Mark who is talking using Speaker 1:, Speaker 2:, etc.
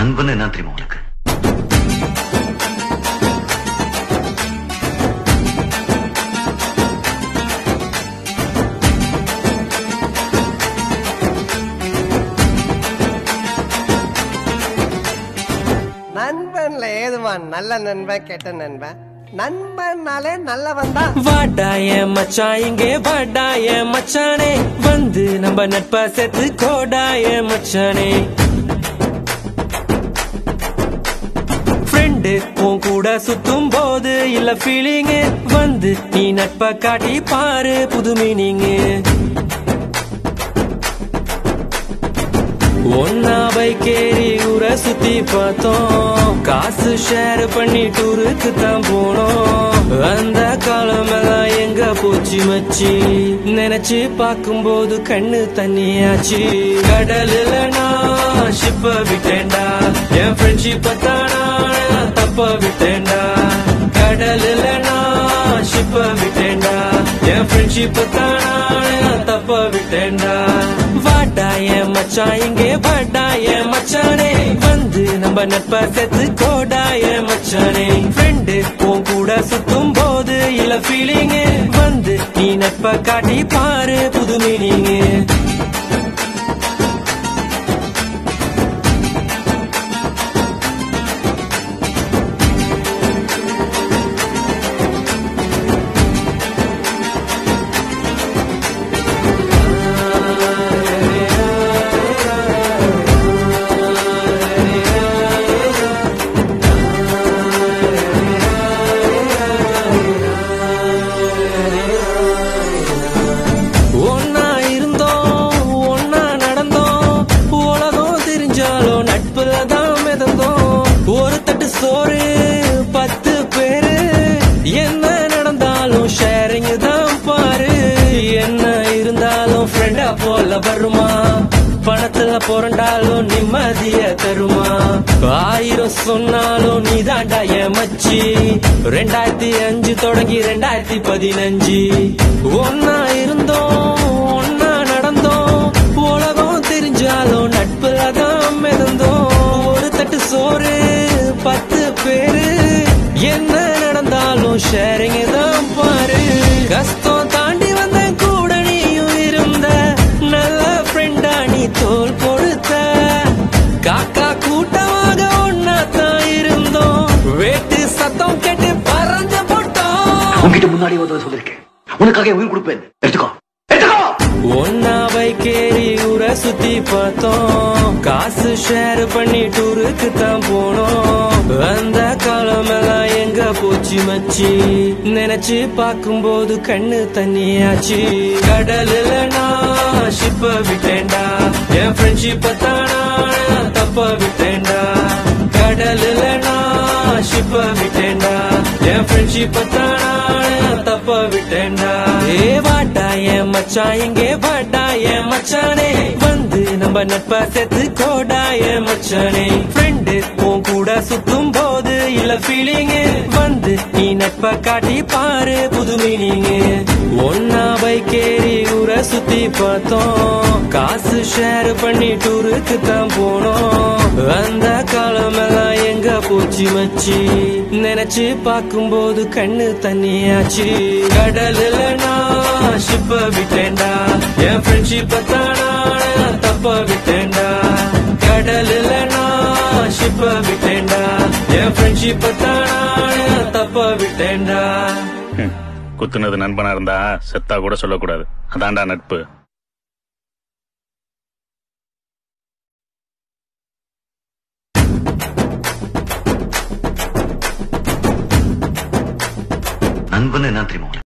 Speaker 1: நண்பன் என்ன தெரியுமா உனக்கு?
Speaker 2: நண்பன்ல ஏதுவான் நல்ல நண்பன் கெட்ட நண்பன். நண்பன்னாலே நல்லவன் தான்.
Speaker 3: வாடாய மச்சான் இங்கே வாடாய மச்சானே, வந்து நம்ம நட்பா சேர்த்து கோடாய மச்சானே. ஃப்ரெண்டு உன் கூட சுத்தும் போது இல்ல ஃபீலிங்கு, வந்து நீ நட்பா காட்டி பாரு புது மீனிங்கு. ஒன்னா பைக்கேறி ஊரை சுத்தி பார்த்தோம், காசு ஷேர் பண்ணி டூருக்கு தான் போனோம். அந்த காலமெல்லாம் எங்க போச்சு மச்சி, நினைச்சு பார்க்கும்போது கண்ணு தண்ணியாச்சு. கடலுல நான் ஷிப்ப விட்டேன்டா, என் ஃப்ரெண்ட்ஷிப்ப தானா தப்ப விட்டேன்டா. கடலுல நான் ஷிப்ப விட்டேன்டா, என் ஃப்ரெண்ட்ஷிப்ப தானா தப்ப விட்டேன்டா. வாடாய மச்சான் இங்கே வாடாய மச்சானே, வந்து நம்ம நட்பா சேர்த்து கோடாய மச்சானே. ஃப்ரெண்டு உன் கூட சுத்தும் போது இல்ல ஃபீலிங்கு, வந்து நீ நட்பா காட்டி பாரு புது மீனிங்கு. ஒரு தட்டு சோறு 10 பேரு, என்ன நடந்தாலும் ஷேரிங் தான் பாரு. என்ன இருந்தாலும் ஃப்ரெண்டா போல வருமா, பணத்துல புரண்டாலும் நிம்மதிய தருமா. 1000 சொன்னாலும் நீ தாண்டா என் மச்சி. 2005 தொடங்கி 2015 ஒன்னா இருந்தோம் ஒன்னா நடந்தோம், உலகம் தெரிஞ்சாலும் நட்புல தான் மிதந்தோம். ஒரு தட்டு சோறு 10 பேரு, என்ன நடந்தாலும் ஷேரிங் தான் பாரு. கஷ்டம் தாண்டி வந்த கூட நீயும் இருந்த, நல்ல ஃப்ரெண்டா நீ தோள் கொடுத்த. காக்கா கூட்டமாக ஒன்னா தான் இருந்தோம், வேட்டு சத்தம் கேட்டு பறந்து போட்டோம்.
Speaker 1: உன்கிட்ட முன்னாடி சொல்லிருக்கேன், உனக்காக உயிர் கொடுப்பேன், எடுத்துக்கோ.
Speaker 3: ஒன்னா பைக்கேறி ஊரை சுத்தி பார்த்தோம், காசு ஷேர் பண்ணி டூருக்கு தான் போனோம். அந்த காலமெல்லாம் எங்க போச்சு மச்சி, நினைச்சு பார்க்கும்போது கண்ணு தண்ணியாச்சு. கடலுல நான் ஷிப்ப விட்டேன்டா, என் ஃப்ரெண்ட்ஷிப்ப தானா தப்ப விட்டேன்டா. கடலுல நான் ஷிப்ப விட்டேன்டா, என் ஃப்ரெண்ட்ஷிப்ப தானா தப்ப விட்டேன்டா. ஏ வாடாய மச்சான் இங்கே வாடாய மச்சானே, வந்து நம்ம நட்பா சேர்த்து கோடாய மச்சானே. ஃப்ரெண்டு உன் கூட சுத்தும் போது இல்ல ஃபீலிங்கு, வந்து நீ நட்பா காட்டி பாரு புது மீனிங்கு. ஒன்னா பைக்கேறி ஊரை சுத்தி பார்த்தோம், காசு ஷேர் பண்ணி டூருக்கு தான் போனோம். அந்த காலமெல்லாம் எங்க போச்சு மச்சி, நினைச்சு பார்க்கும்போது கண்ணு தண்ணியாச்சு. கடலுல நான் ஷிப்ப விட்டேன்டா, என் ஃப்ரெண்ட்ஷிப்ப தானா தப்ப விட்டேன்டா. கடலுல நான் ஷிப்ப விட்டேன்டா, என் ஃப்ரெண்ட்ஷிப்ப தானா தப்ப விட்டேன்டா.
Speaker 4: குத்துனது நண்பனா இருந்தா செத்தா கூட சொல்லக்கூடாது, அதான்டா நட்பு.
Speaker 1: நண்பன் என்ன தெரியுமா?